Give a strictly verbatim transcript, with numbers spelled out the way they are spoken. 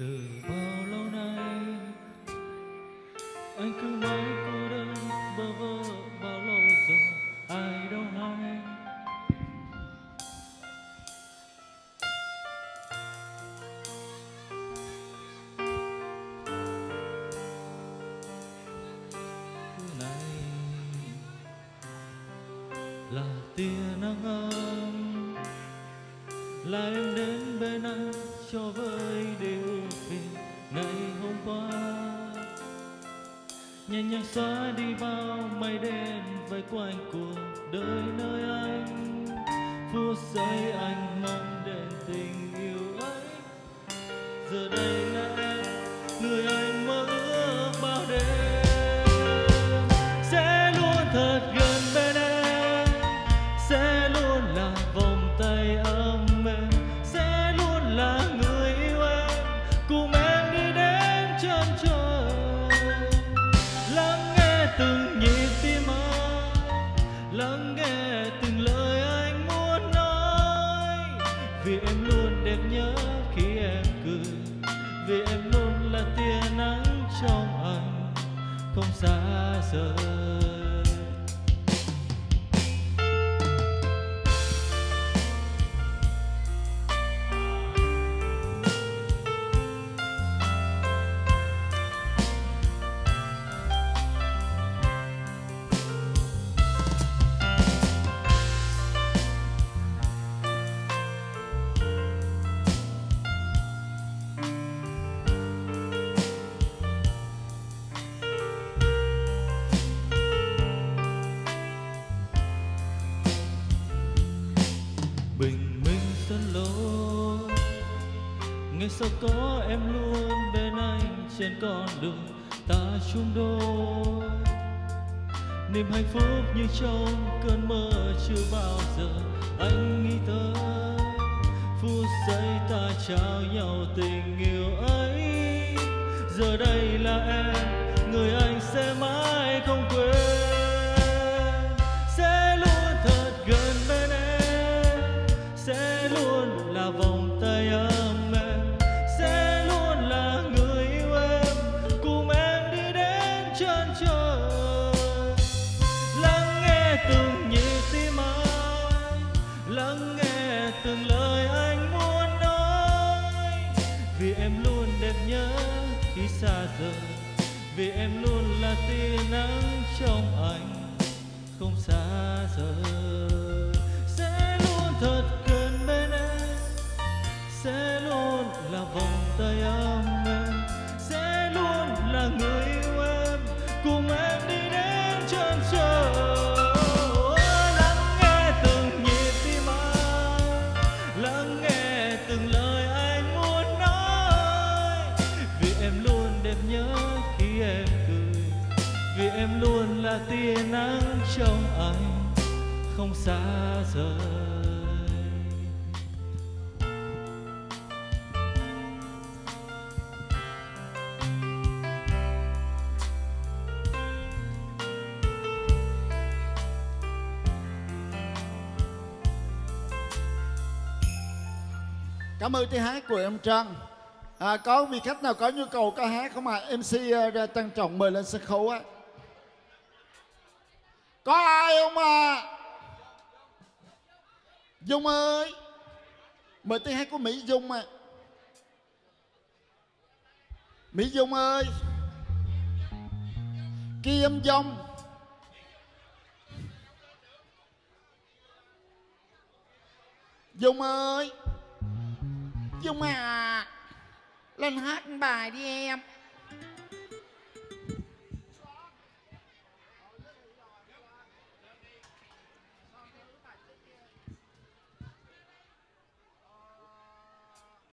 Từ bao lâu nay anh cứ mãi cô đơn bơ vơ, bao lâu rồi ai đâu hay. Thứ này là tia nắng ấm, là em đến bên anh cho vơi điều phiền ngày hôm qua, nhẹ nhàng xóa đi bao mây đen vây quanh cuộc đời nơi anh. Phút giây anh mong đến tình yêu ấy, giờ đây là em người anh mơ ước bao đêm. Sẽ luôn thật gần bên em, sẽ luôn là vòng tay ấm em, sẽ luôn là người yêu em, cùng em đi đến chân trời. Lắng nghe từng nhịp tim anh, lắng nghe từng lời anh muốn nói. Vì em luôn đẹp nhất khi em cười, vì em luôn là tia nắng trong anh không xa rời. Bình minh sân lối, ngày sau có em luôn bên anh trên con đường ta chung đôi. Niềm hạnh phúc như trong cơn mơ chưa bao giờ anh nghĩ tới. Phút giây ta trao nhau tình yêu ấy, giờ đây là em người anh sẽ mãi không quên. Sẽ luôn thật gần bên em, sẽ luôn là vòng tay ấm em, sẽ luôn là người yêu em, cùng em đi đến chân trời. Lắng nghe từng nhịp tim anh, lắng nghe từng lời anh muốn nói. Vì em luôn đẹp nhất khi xa rời, vì em luôn là tia nắng trong anh không xa rời. Sẽ luôn thật gần bên em, sẽ luôn là vòng tay ấm em, sẽ luôn là người yêu em, cùng em đi đến chân trời. Lắng nghe từng nhịp tim anh, lắng nghe từng lời anh muốn nói. Vì em luôn đẹp nhất khi em cười, vì em luôn là tia nắng trong anh không xa rời. Cảm ơn tiếng hát của em Trăng. À, có vị khách nào có nhu cầu ca hát không ạ? À? em xê uh, trân trọng mời lên sân khấu á. Có ai không à? Dung ơi, mời tiếng hát của Mỹ Dung à. Mỹ Dung ơi, Kim Dung, Dung ơi, Dung à, lên hát bài đi em.